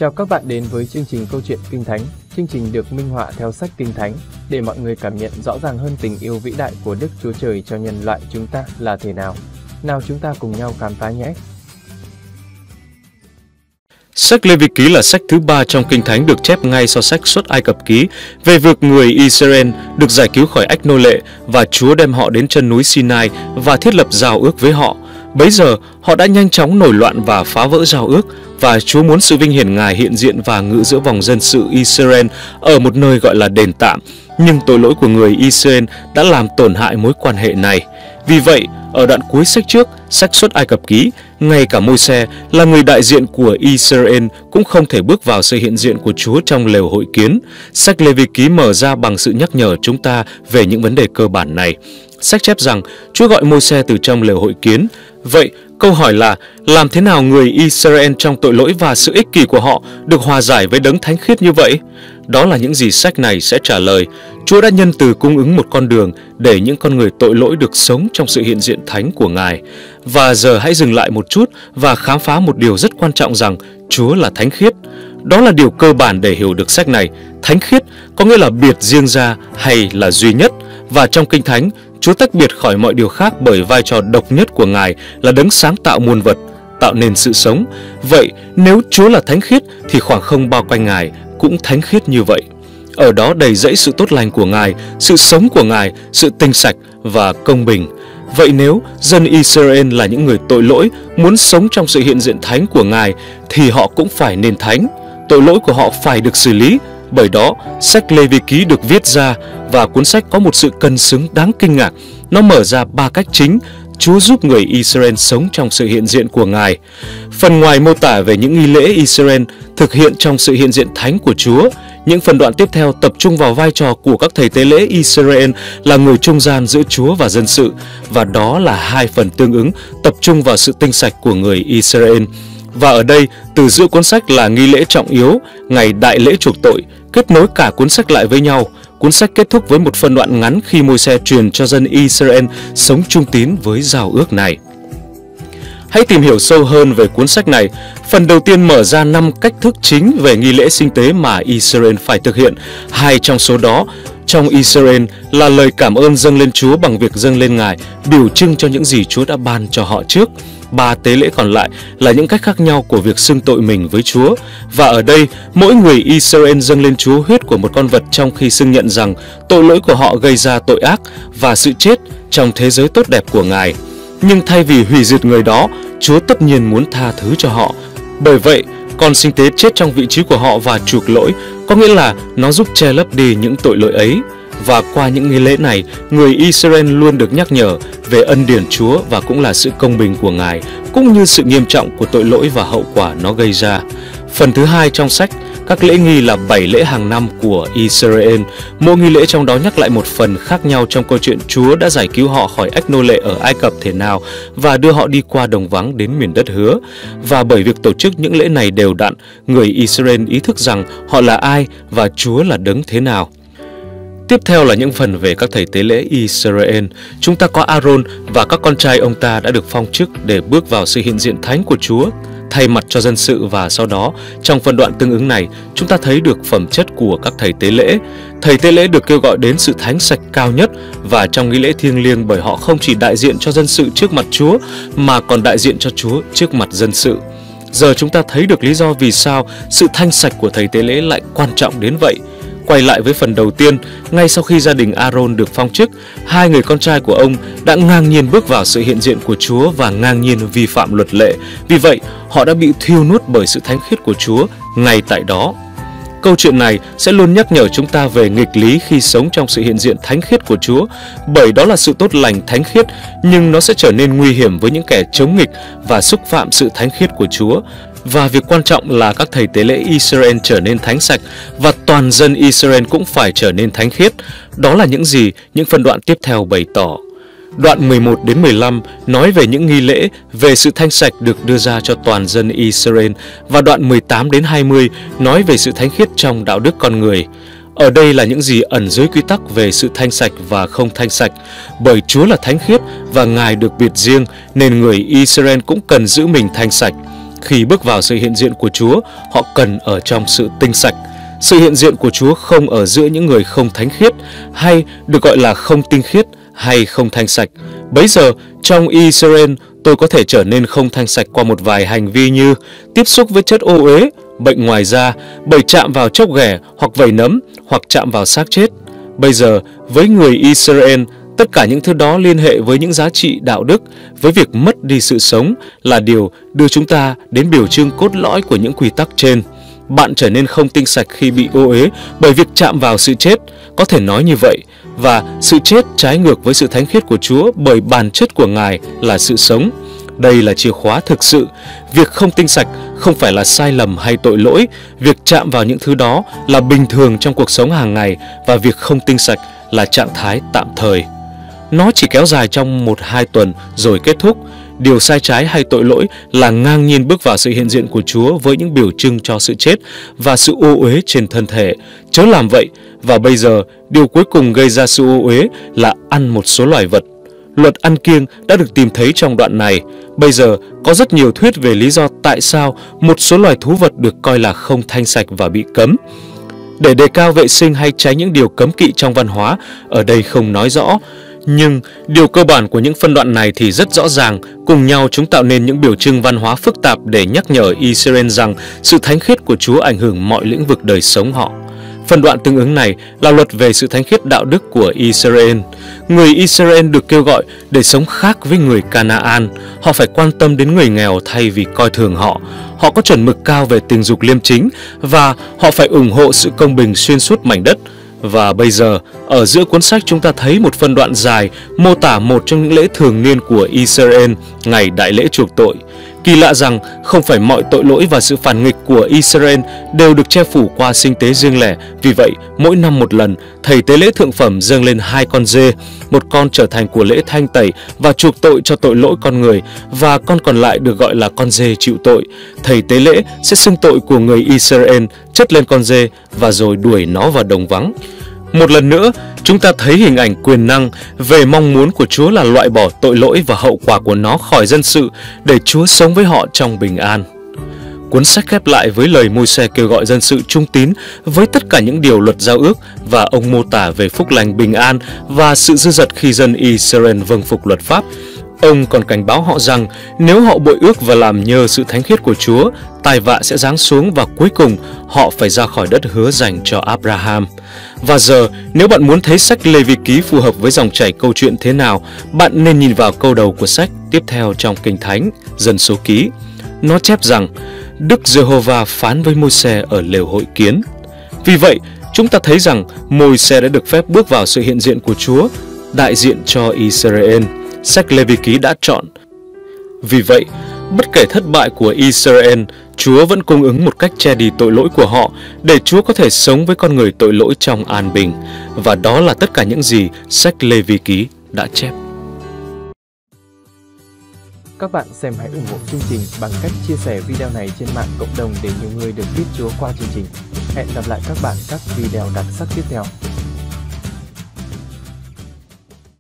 Chào các bạn đến với chương trình Câu chuyện Kinh Thánh. Chương trình được minh họa theo sách Kinh Thánh để mọi người cảm nhận rõ ràng hơn tình yêu vĩ đại của Đức Chúa Trời cho nhân loại chúng ta là thế nào. Nào chúng ta cùng nhau khám phá nhé! Sách Lê Vi Ký là sách thứ 3 trong Kinh Thánh được chép ngay sau sách Xuất Ai Cập Ký về việc người Israel được giải cứu khỏi ách nô lệ và Chúa đem họ đến chân núi Sinai và thiết lập giao ước với họ. Bấy giờ, họ đã nhanh chóng nổi loạn và phá vỡ giao ước, và Chúa muốn sự vinh hiển Ngài hiện diện và ngự giữa vòng dân sự Israel ở một nơi gọi là đền tạm. Nhưng tội lỗi của người Israel đã làm tổn hại mối quan hệ này. Vì vậy, ở đoạn cuối sách trước, sách Xuất Ai Cập Ký, ngay cả Môi-se là người đại diện của Israel cũng không thể bước vào sự hiện diện của Chúa trong lều hội kiến. Sách Lê Vi Ký mở ra bằng sự nhắc nhở chúng ta về những vấn đề cơ bản này. Sách chép rằng Chúa gọi Môi-se từ trong lều hội kiến. Vậy, câu hỏi là làm thế nào người Israel trong tội lỗi và sự ích kỷ của họ được hòa giải với đấng thánh khiết như vậy? Đó là những gì sách này sẽ trả lời. Chúa đã nhân từ cung ứng một con đường để những con người tội lỗi được sống trong sự hiện diện thánh của Ngài. Và giờ hãy dừng lại một chút và khám phá một điều rất quan trọng rằng Chúa là thánh khiết. Đó là điều cơ bản để hiểu được sách này. Thánh khiết có nghĩa là biệt riêng ra hay là duy nhất. Và trong Kinh Thánh, Chúa tách biệt khỏi mọi điều khác bởi vai trò độc nhất của Ngài là đấng sáng tạo muôn vật, tạo nên sự sống. Vậy, nếu Chúa là thánh khiết thì khoảng không bao quanh Ngài cũng thánh khiết như vậy. Ở đó đầy dẫy sự tốt lành của Ngài, sự sống của Ngài, sự tinh sạch và công bình. Vậy nếu dân Israel là những người tội lỗi muốn sống trong sự hiện diện thánh của Ngài thì họ cũng phải nên thánh. Tội lỗi của họ phải được xử lý. Bởi đó, sách Lê Vi Ký được viết ra và cuốn sách có một sự cân xứng đáng kinh ngạc. Nó mở ra 3 cách chính Chúa giúp người Israel sống trong sự hiện diện của Ngài. Phần ngoài mô tả về những nghi lễ Israel thực hiện trong sự hiện diện thánh của Chúa, những phần đoạn tiếp theo tập trung vào vai trò của các thầy tế lễ Israel là người trung gian giữa Chúa và dân sự, và đó là 2 phần tương ứng tập trung vào sự tinh sạch của người Israel. Và ở đây, từ giữa cuốn sách là nghi lễ trọng yếu, ngày đại lễ chuộc tội, kết nối cả cuốn sách lại với nhau. Cuốn sách kết thúc với một phân đoạn ngắn khi Môi-se truyền cho dân Israel sống trung tín với giao ước này. Hãy tìm hiểu sâu hơn về cuốn sách này. Phần đầu tiên mở ra 5 cách thức chính về nghi lễ sinh tế mà Israel phải thực hiện. 2 trong số đó trong Israel là lời cảm ơn dâng lên Chúa bằng việc dâng lên Ngài, biểu trưng cho những gì Chúa đã ban cho họ trước. 3 tế lễ còn lại là những cách khác nhau của việc xưng tội mình với Chúa. Và ở đây, mỗi người Israel dâng lên Chúa huyết của một con vật trong khi xưng nhận rằng tội lỗi của họ gây ra tội ác và sự chết trong thế giới tốt đẹp của Ngài. Nhưng thay vì hủy diệt người đó, Chúa tất nhiên muốn tha thứ cho họ. Bởi vậy, con sinh tế chết trong vị trí của họ và chuộc lỗi, có nghĩa là nó giúp che lấp đi những tội lỗi ấy. Và qua những nghi lễ này, người Israel luôn được nhắc nhở về ân điển Chúa và cũng là sự công bình của Ngài, cũng như sự nghiêm trọng của tội lỗi và hậu quả nó gây ra. Phần thứ 2 trong sách, các lễ nghi là 7 lễ hàng năm của Israel. Mỗi nghi lễ trong đó nhắc lại một phần khác nhau trong câu chuyện Chúa đã giải cứu họ khỏi ách nô lệ ở Ai Cập thế nào và đưa họ đi qua đồng vắng đến miền đất hứa. Và bởi việc tổ chức những lễ này đều đặn, người Israel ý thức rằng họ là ai và Chúa là đấng thế nào. Tiếp theo là những phần về các thầy tế lễ Israel. Chúng ta có Aaron và các con trai ông ta đã được phong chức để bước vào sự hiện diện thánh của Chúa, thay mặt cho dân sự, và sau đó, trong phân đoạn tương ứng này, chúng ta thấy được phẩm chất của các thầy tế lễ. Thầy tế lễ được kêu gọi đến sự thánh sạch cao nhất và trong nghi lễ thiêng liêng bởi họ không chỉ đại diện cho dân sự trước mặt Chúa mà còn đại diện cho Chúa trước mặt dân sự. Giờ chúng ta thấy được lý do vì sao sự thanh sạch của thầy tế lễ lại quan trọng đến vậy. Quay lại với phần đầu tiên, ngay sau khi gia đình Aaron được phong chức, 2 người con trai của ông đã ngang nhiên bước vào sự hiện diện của Chúa và ngang nhiên vi phạm luật lệ. Vì vậy, họ đã bị thiêu nuốt bởi sự thánh khiết của Chúa ngay tại đó. Câu chuyện này sẽ luôn nhắc nhở chúng ta về nghịch lý khi sống trong sự hiện diện thánh khiết của Chúa, bởi đó là sự tốt lành thánh khiết, nhưng nó sẽ trở nên nguy hiểm với những kẻ chống nghịch và xúc phạm sự thánh khiết của Chúa. Và việc quan trọng là các thầy tế lễ Israel trở nên thánh sạch và toàn dân Israel cũng phải trở nên thánh khiết. Đó là những gì những phân đoạn tiếp theo bày tỏ. Đoạn 11 đến 15 nói về những nghi lễ về sự thanh sạch được đưa ra cho toàn dân Israel, và đoạn 18 đến 20 nói về sự thánh khiết trong đạo đức con người. Ở đây là những gì ẩn dưới quy tắc về sự thanh sạch và không thanh sạch. Bởi Chúa là thánh khiết và Ngài được biệt riêng, nên người Israel cũng cần giữ mình thanh sạch. Khi bước vào sự hiện diện của Chúa, họ cần ở trong sự tinh sạch. Sự hiện diện của Chúa không ở giữa những người không thánh khiết, hay được gọi là không tinh khiết hay không thanh sạch. Bấy giờ, trong Israel, tôi có thể trở nên không thanh sạch qua một vài hành vi như tiếp xúc với chất ô uế, bệnh ngoài da, bởi chạm vào chốc ghẻ hoặc vẩy nấm, hoặc chạm vào xác chết. Bây giờ, với người Israel, tất cả những thứ đó liên hệ với những giá trị đạo đức, với việc mất đi sự sống là điều đưa chúng ta đến biểu trưng cốt lõi của những quy tắc trên. Bạn trở nên không tinh sạch khi bị ô uế bởi việc chạm vào sự chết, có thể nói như vậy, và sự chết trái ngược với sự thánh khiết của Chúa bởi bản chất của Ngài là sự sống. Đây là chìa khóa thực sự. Việc không tinh sạch không phải là sai lầm hay tội lỗi, việc chạm vào những thứ đó là bình thường trong cuộc sống hàng ngày, và việc không tinh sạch là trạng thái tạm thời. Nó chỉ kéo dài trong 1-2 tuần rồi kết thúc. Điều sai trái hay tội lỗi là ngang nhiên bước vào sự hiện diện của Chúa với những biểu trưng cho sự chết và sự ô uế trên thân thể. Chớ làm vậy. Và bây giờ, điều cuối cùng gây ra sự ô uế là ăn một số loài vật. Luật ăn kiêng đã được tìm thấy trong đoạn này. Bây giờ, có rất nhiều thuyết về lý do tại sao một số loài thú vật được coi là không thanh sạch và bị cấm. Để đề cao vệ sinh hay tránh những điều cấm kỵ trong văn hóa, ở đây không nói rõ. Nhưng điều cơ bản của những phân đoạn này thì rất rõ ràng, cùng nhau chúng tạo nên những biểu trưng văn hóa phức tạp để nhắc nhở Israel rằng sự thánh khiết của Chúa ảnh hưởng mọi lĩnh vực đời sống họ. Phân đoạn tương ứng này là luật về sự thánh khiết đạo đức của Israel. Người Israel được kêu gọi để sống khác với người Canaan. Họ phải quan tâm đến người nghèo thay vì coi thường họ. Họ có chuẩn mực cao về tình dục liêm chính, và họ phải ủng hộ sự công bình xuyên suốt mảnh đất. Và bây giờ, ở giữa cuốn sách chúng ta thấy một phân đoạn dài mô tả một trong những lễ thường niên của Israel, ngày đại lễ chuộc tội. Kỳ lạ rằng không phải mọi tội lỗi và sự phản nghịch của Israel đều được che phủ qua sinh tế riêng lẻ. Vì vậy, mỗi năm một lần, thầy tế lễ thượng phẩm dâng lên 2 con dê, một con trở thành của lễ thanh tẩy và chuộc tội cho tội lỗi con người, và con còn lại được gọi là con dê chịu tội. Thầy tế lễ sẽ xưng tội của người Israel chất lên con dê và rồi đuổi nó vào đồng vắng. Một lần nữa, chúng ta thấy hình ảnh quyền năng về mong muốn của Chúa là loại bỏ tội lỗi và hậu quả của nó khỏi dân sự để Chúa sống với họ trong bình an. Cuốn sách khép lại với lời Môi-se kêu gọi dân sự trung tín với tất cả những điều luật giao ước, và ông mô tả về phúc lành bình an và sự dư dật khi dân Israel vâng phục luật pháp. Ông còn cảnh báo họ rằng nếu họ bội ước và làm nhơ sự thánh khiết của Chúa, tai vạ sẽ giáng xuống và cuối cùng họ phải ra khỏi đất hứa dành cho Abraham. Và giờ, nếu bạn muốn thấy sách Lê-vi ký phù hợp với dòng chảy câu chuyện thế nào, bạn nên nhìn vào câu đầu của sách tiếp theo trong Kinh Thánh, Dân Số Ký. Nó chép rằng, Đức Giê-hô-va phán với Môi-se ở lều hội kiến. Vì vậy, chúng ta thấy rằng Môi-se đã được phép bước vào sự hiện diện của Chúa, đại diện cho Israel. Sách Lê-vi ký đã chọn. Vì vậy, bất kể thất bại của Israel, Chúa vẫn cung ứng một cách che đi tội lỗi của họ để Chúa có thể sống với con người tội lỗi trong an bình. Và đó là tất cả những gì sách Lê-vi ký đã chép. Các bạn xem hãy ủng hộ chương trình bằng cách chia sẻ video này trên mạng cộng đồng để nhiều người được biết Chúa qua chương trình. Hẹn gặp lại các bạn các video đặc sắc tiếp theo.